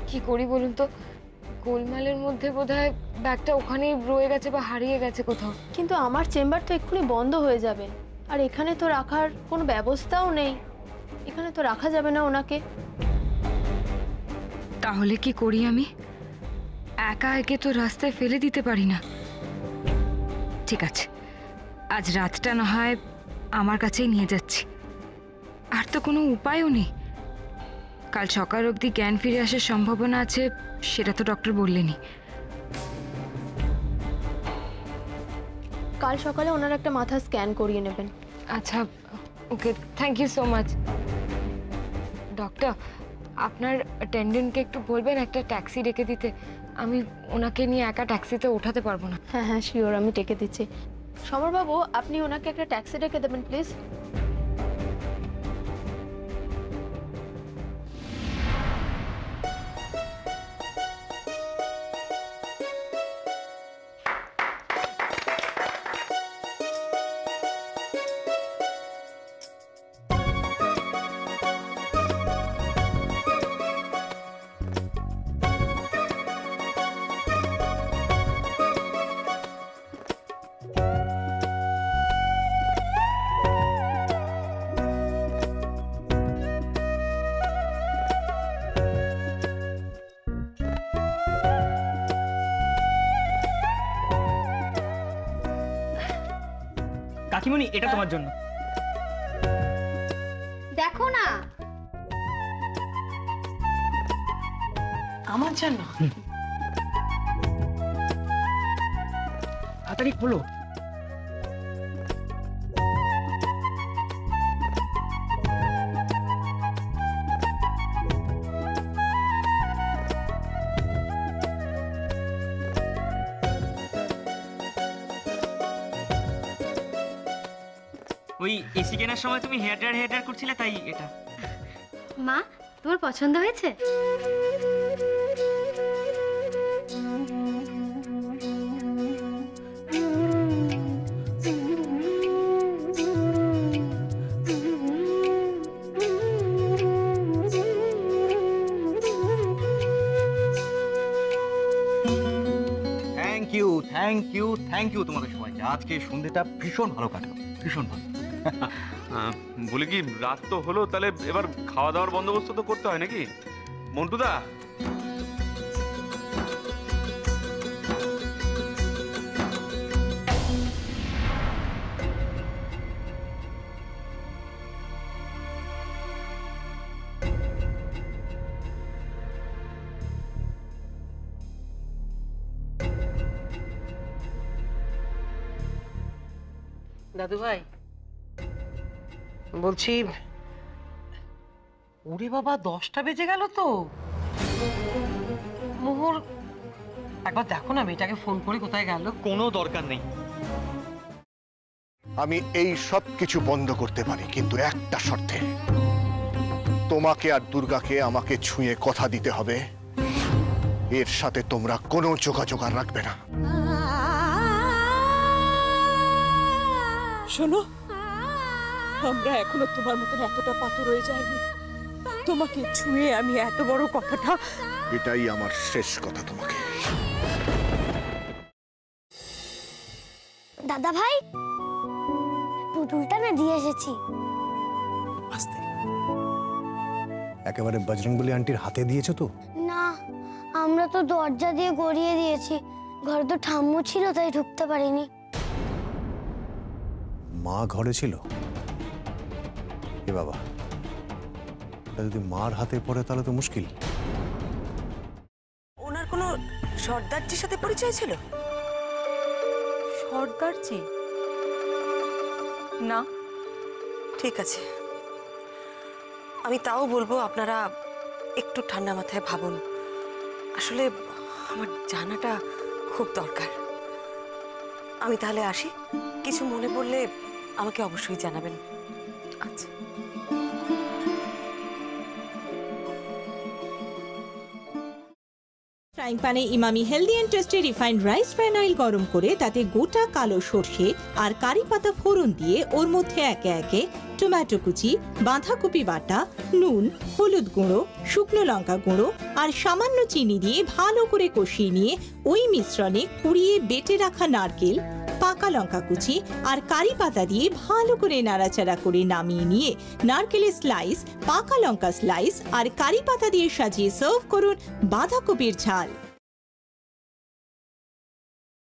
কি করি বলুন তো, গোলমালের মধ্যে বোধহয় ব্যাগটা ওখানেই রয়ে গেছে বা হারিয়ে গেছে কোথাও। কিন্তু আমার চেম্বার তো এক্ষুনি বন্ধ হয়ে যাবে, আর এখানে তো রাখার কোনো ব্যবস্থাও নেই। এখানে তো রাখা যাবে না ওনাকে। তাহলে কি করি আমি? একা একে তো রাস্তায় ফেলে দিতে পারি না। ঠিক আছে, আজ রাতটা না হয় আমার কাছেই নিয়ে যাচ্ছি। আর তো কোনো উপায়ও নেই। কাল সকাল অবধি জ্ঞান ফিরে আসার সম্ভাবনা আছে, সেটা তো ডক্টর বললেনই। কাল সকালে ওনার একটা মাথা স্ক্যান করিয়ে নেবেন। আচ্ছা, okay, thank you so much. Doctor, আপনার অ্যাটেন্ডেন্টকে একটু বলবেন একটা ট্যাক্সি ডেকে দিতে। আমি ওনাকে নিয়ে একা ট্যাক্সিতে ওঠাতে পারবো না। হ্যাঁ হ্যাঁ, শিওর, আমি ডেকে দিচ্ছি। সমরবাবু, আপনি ওনাকে একটা ট্যাক্সি ডেকে দেবেন প্লিজ। কাকিমণি, এটা তোমার জন্য। দেখো না, আমার জন্য। তাড়াতাড়ি খোলো। ওই এসি কেনার সময় তুমি হেয়ার ড্রায়ার করছিলে, তাই এটা। মা, তোমার পছন্দ হয়েছে? Thank you thank you thank you তোমাদের সবাইকে। আজকে সন্ধ্যেটা ভীষণ ভালো কাটলো, ভীষণ ভালো। বলি কি, রাত তো হলো, তাহলে এবার খাওয়া দাওয়ার বন্দোবস্ত তো করতে হয় নাকি? মন্টুদা, দাদু ভাই বলছি, ওরে বাবা 10টা বেজে গেল তো। মোহর, একবার দেখো না মেয়েটাকে ফোন করে কোথায় গেল। কোনো দরকার নেই। আমি এই সব কিছু বন্ধ করতে পারি, কিন্তু একটা শর্তে। তোমাকে আর দুর্গাকে আমাকে ছুঁয়ে কথা দিতে হবে, এর সাথে তোমরা কোনো যোগাযোগ আর রাখবে না। শোনো, আমরা এখনো তোমার মতন এতটা পাথর হয়ে যায়নি। তোমাকে ছুঁয়ে আমি এত বড় কথাটা, এটাই আমার শেষ কথা তোমাকে। দাদা ভাই, পুতুলটা না দিয়ে এসেছি। আস্তে, একেবারে বজরংবলী আন্টির হাতে দিয়েছো তো? না, আমরা তো দরজা দিয়ে গড়িয়ে দিয়েছি। ঘরে তো ঠাম্মু ছিল, তাই ঢুকতে পারিনি। মা ঘরে ছিল? এ বাবা, যদি মার হাতে পড়ে তাহলে তো মুশকিল। ওনার কোনো সর্দারজির সাথে পরিচয় ছিল? সর্দারজি? না। ঠিক আছে, আমি তাও বলবো আপনারা একটু ঠান্ডা মাথায় ভাবুন। আসলে আমার জানাটা খুব দরকার। আমি তাহলে আসি, কিছু মনে পড়লে আমাকে অবশ্যই জানাবেন। আচ্ছা। ফ্রাইং প্যানে Emami healthy and tasty refined rice bran oil গরম করে তাতে গোটা কালো সর্ষে আর কারি পাতা ফোড়ন দিয়ে ওর মধ্যে একে একে টমেটো কুচি, বাঁধাকপি বাটা, নুন, হলুদ গুঁড়ো, শুকনো লঙ্কা গুঁড়ো আর সামান্য চিনি দিয়ে ভালো করে কষিয়ে নিয়ে ওই মিশ্রণে কুড়িয়ে বেটে রাখা নারকেল, পাকা লঙ্কা কুচি আর কারি পাতা দিয়ে ভালো করে নাড়াচাড়া করে নামিয়ে নিয়ে নারকেলের স্লাইস, পাকা লঙ্কা স্লাইস আর কারি পাতা দিয়ে সাজিয়ে সার্ভ করুন বাঁধাকপির ঝাল।